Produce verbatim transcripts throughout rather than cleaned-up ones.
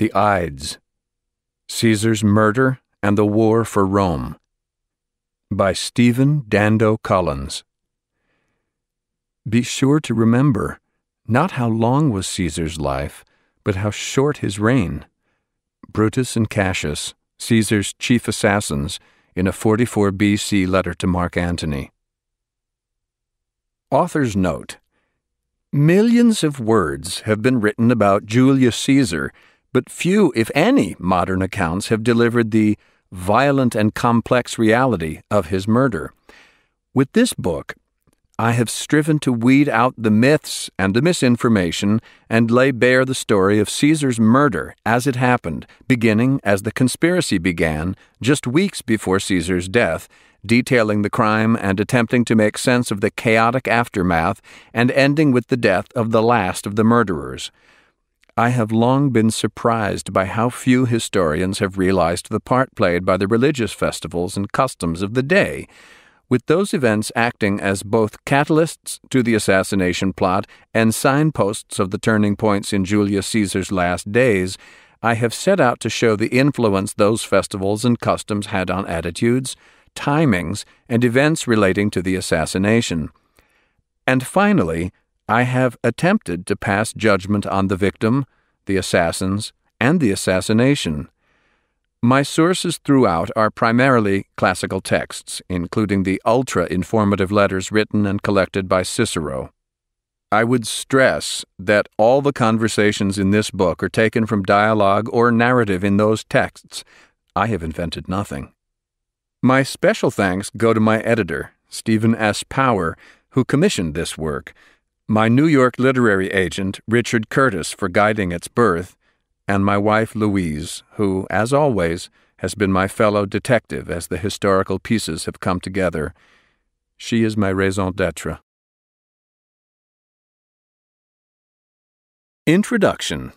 The Ides, Caesar's Murder and the War for Rome, by Stephen Dando-Collins. Be sure to remember not how long was Caesar's life, but how short his reign. Brutus and Cassius, Caesar's chief assassins, in a forty-four B C letter to Mark Antony. Author's note: millions of words have been written about Julius Caesar, but few, if any, modern accounts have delivered the violent and complex reality of his murder. With this book, I have striven to weed out the myths and the misinformation and lay bare the story of Caesar's murder as it happened, beginning as the conspiracy began just weeks before Caesar's death, detailing the crime and attempting to make sense of the chaotic aftermath, and ending with the death of the last of the murderers. I have long been surprised by how few historians have realized the part played by the religious festivals and customs of the day, with those events acting as both catalysts to the assassination plot and signposts of the turning points in Julius Caesar's last days. I have set out to show the influence those festivals and customs had on attitudes, timings, and events relating to the assassination. And finally, I have attempted to pass judgment on the victim, the assassins, and the assassination. My sources throughout are primarily classical texts, including the ultra-informative letters written and collected by Cicero. I would stress that all the conversations in this book are taken from dialogue or narrative in those texts. I have invented nothing. My special thanks go to my editor, Stephen S. Power, who commissioned this work, my New York literary agent, Richard Curtis, for guiding its birth, and my wife, Louise, who, as always, has been my fellow detective as the historical pieces have come together. She is my raison d'etre. Introduction.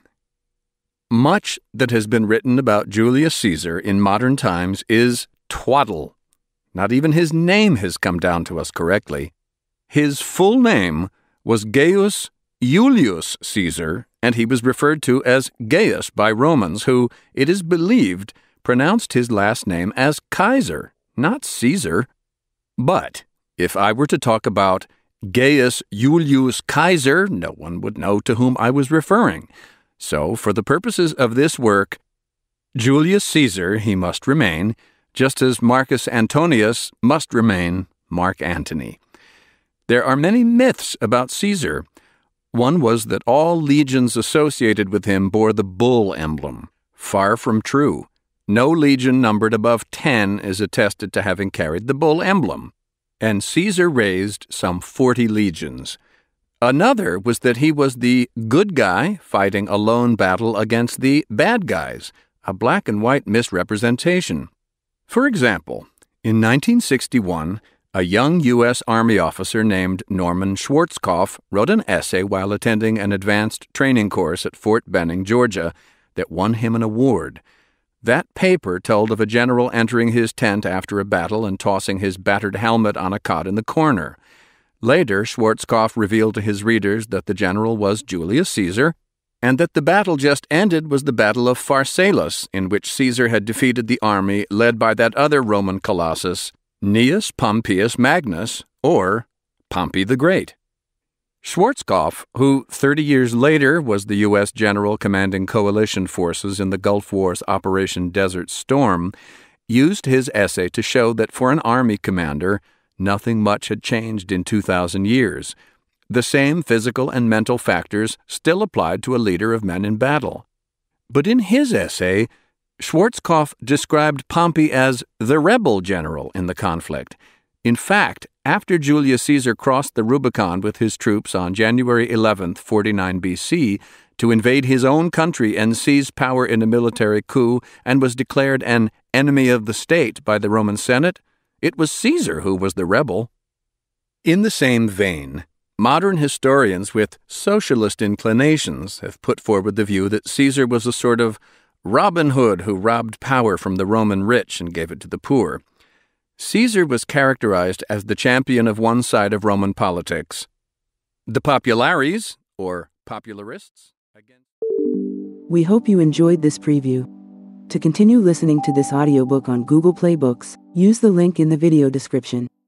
Much that has been written about Julius Caesar in modern times is twaddle. Not even his name has come down to us correctly. His full name was Gaius Julius Caesar, and he was referred to as Gaius by Romans who, it is believed, pronounced his last name as Kaiser, not Caesar. But if I were to talk about Gaius Julius Caesar, no one would know to whom I was referring. So, for the purposes of this work, Julius Caesar he must remain, just as Marcus Antonius must remain Mark Antony. There are many myths about Caesar. One was that all legions associated with him bore the bull emblem. Far from true. No legion numbered above ten is attested to having carried the bull emblem, and Caesar raised some forty legions. Another was that he was the good guy fighting a lone battle against the bad guys, a black and white misrepresentation. For example, in nineteen sixty-one, a young U S Army officer named Norman Schwarzkopf wrote an essay while attending an advanced training course at Fort Benning, Georgia, that won him an award. That paper told of a general entering his tent after a battle and tossing his battered helmet on a cot in the corner. Later, Schwarzkopf revealed to his readers that the general was Julius Caesar, and that the battle just ended was the Battle of Pharsalus, in which Caesar had defeated the army led by that other Roman colossus, Gnaeus Pompeius Magnus, or Pompey the Great. Schwarzkopf, who thirty years later was the U S general commanding coalition forces in the Gulf War's Operation Desert Storm, used his essay to show that for an army commander, nothing much had changed in two thousand years. The same physical and mental factors still applied to a leader of men in battle. But in his essay, Schwarzkopf described Pompey as the rebel general in the conflict. In fact, after Julius Caesar crossed the Rubicon with his troops on January eleventh, forty-nine B C, to invade his own country and seize power in a military coup and was declared an enemy of the state by the Roman Senate, it was Caesar who was the rebel. In the same vein, modern historians with socialist inclinations have put forward the view that Caesar was a sort of Robin Hood who robbed power from the Roman rich and gave it to the poor. Caesar was characterized as the champion of one side of Roman politics. The populares, or popularists, against We hope you enjoyed this preview. To continue listening to this audiobook on Google Play Books, use the link in the video description.